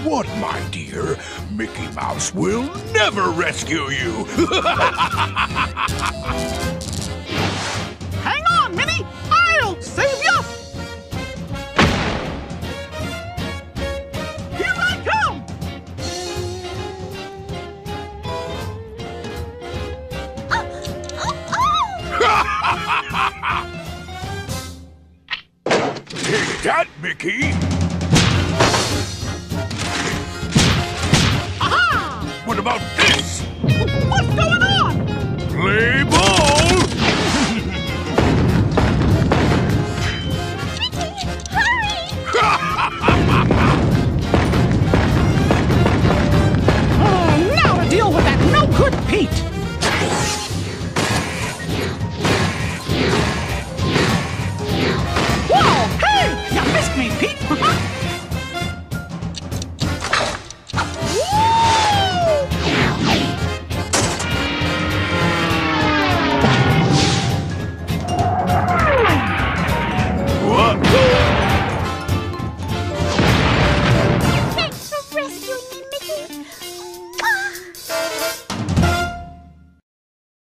what, my dear? Mickey Mouse will never rescue you! Hang on, Minnie! I'll save you! Here I come! Take that, Mickey! Aha! What about this? What's going on? Play ball!